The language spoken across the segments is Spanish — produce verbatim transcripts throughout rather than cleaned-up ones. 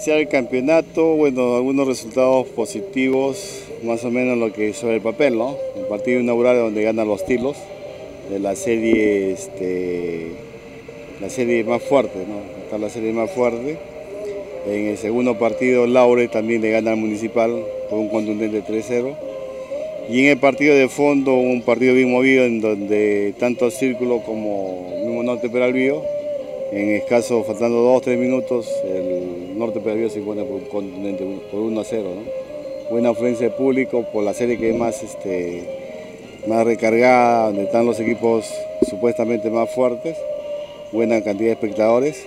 Iniciar el campeonato, bueno, algunos resultados positivos, más o menos lo que sobre el papel, ¿no? El partido inaugural donde ganan los Tilos, de la serie, este, la serie más fuerte, ¿no? Está la serie más fuerte. En el segundo partido, Laure también le gana al Municipal por un contundente tres cero. Y en el partido de fondo, un partido bien movido en donde tanto Círculo como mismo Norte Peralvillo, en escaso, faltando dos o tres minutos, el Norte Peralvillo se encuentra por un contundente por uno a cero, ¿no? Buena afluencia de público por la serie que es más, este, más recargada, donde están los equipos supuestamente más fuertes, buena cantidad de espectadores.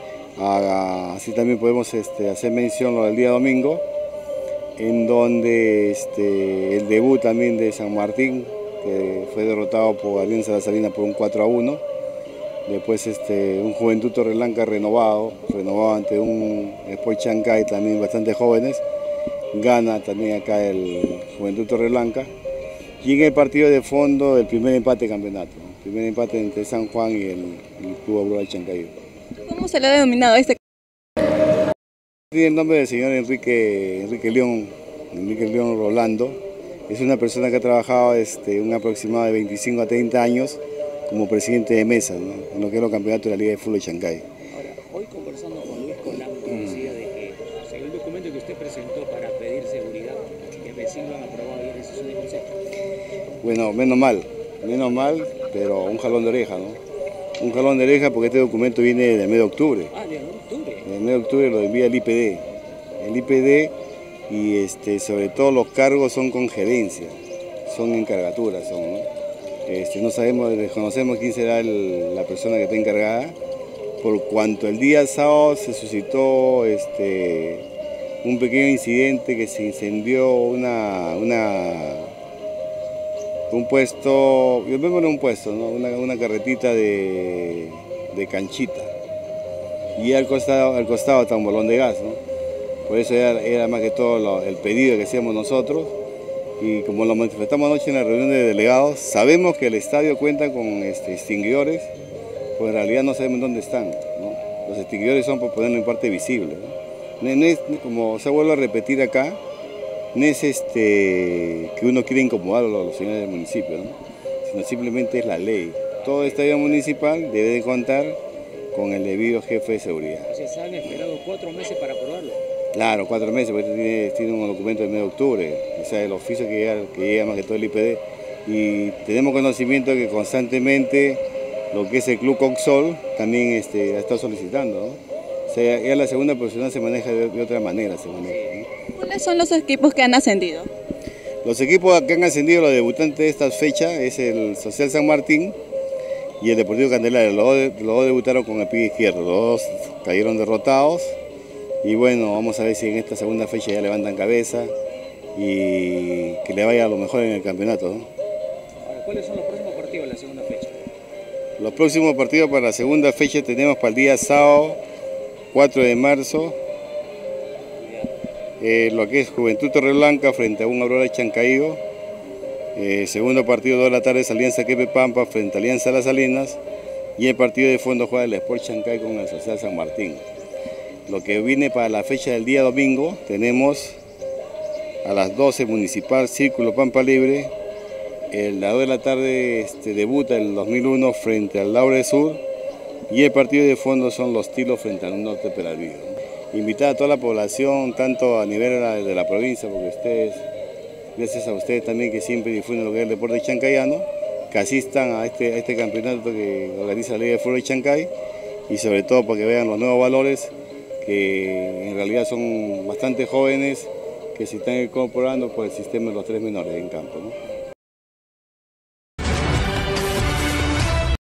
Así también podemos este, hacer mención lo del día domingo, en donde este, el debut también de San Martín, que fue derrotado por Alianza La Salina por un cuatro a uno. Después este, un Juventud Torreblanca renovado, renovado ante un Sport Chancay también bastante jóvenes. Gana también acá el Juventud Torreblanca. Y en el partido de fondo, el primer empate de campeonato, el primer empate entre San Juan y el, el Club Aurora de Chancayo. ¿Cómo se le ha denominado este? Tiene el nombre del señor Enrique, Enrique León, Enrique León Rolando. Es una persona que ha trabajado este, un aproximado de veinticinco a treinta años como presidente de mesa, ¿no? En lo que es los campeonatos de la Liga de Fútbol de Chancay. Ahora, hoy conversando con Luis Colanco, decía de que según el documento que usted presentó para pedir seguridad, que vecinos han aprobado y ese es un concepto. Bueno, menos mal, menos mal, pero un jalón de oreja, ¿no? Un jalón de oreja porque este documento viene del mes de octubre. Ah, de octubre. El mes de octubre lo envía el I P D. El I P D y este, sobre todo los cargos son con gerencia, son encargaturas, son, ¿no? Este, no sabemos, desconocemos quién será el, la persona que está encargada, por cuanto el día sábado se suscitó este, un pequeño incidente que se incendió una, una, un puesto, yo vengo en un puesto, ¿no? una, una carretita de, de canchita, y al costado, al costado está un balón de gas, ¿no? Por eso era, era más que todo lo, el pedido que hacíamos nosotros. Y como lo manifestamos anoche en la reunión de delegados, sabemos que el estadio cuenta con este, extinguidores, pues en realidad no sabemos dónde están, ¿no? Los extinguidores son por ponerlo en parte visible, ¿no? No es, como se vuelve a repetir acá, no es este, que uno quiera incomodar a los señores del municipio, ¿no? Sino simplemente es la ley. Todo estadio municipal debe de contar con el debido jefe de seguridad. O sea, se han esperado cuatro meses para aprobarlo. Claro, cuatro meses, porque tiene, tiene un documento del mes de octubre, o sea, el oficio que llega, que llega más que todo el I P D. Y tenemos conocimiento que constantemente lo que es el Club Coxol también este, está solicitando, ¿no? O sea, ya la segunda profesional se maneja de, de otra manera, se maneja, ¿no? ¿Cuáles son los equipos que han ascendido? Los equipos que han ascendido, los debutantes de esta fecha, es el Social San Martín y el Deportivo Candelaria. Los dos, los dos debutaron con el pie izquierdo, los dos cayeron derrotados. Y bueno, vamos a ver si en esta segunda fecha ya levantan cabeza y que le vaya a lo mejor en el campeonato, ¿no? Ahora, ¿cuáles son los próximos partidos de la segunda fecha? Los próximos partidos para la segunda fecha tenemos para el día sábado, cuatro de marzo, eh, lo que es Juventud Torreblanca frente a un Aurora de Chancaígo. Eh, segundo partido, dos de la tarde, es Alianza Quepe Pampa frente a Alianza Las Salinas. Y el partido de fondo juega el Sport Chancay con el Social San Martín. Lo que viene para la fecha del día domingo, tenemos a las doce Municipal Círculo Pampa Libre, el a las dos de la tarde este, debuta el dos mil uno frente al Laure Sur y el partido de fondo son los Tilos frente al Norte Peralvillo. Invitar a toda la población, tanto a nivel de la, de la provincia, porque ustedes, gracias a ustedes también que siempre difunden lo que es el deporte chancayano, que asistan a este, a este campeonato que organiza la Liga de Fútbol de Chancay y sobre todo para que vean los nuevos valores que en realidad son bastante jóvenes que se están incorporando por el sistema de los tres menores en campo, ¿no?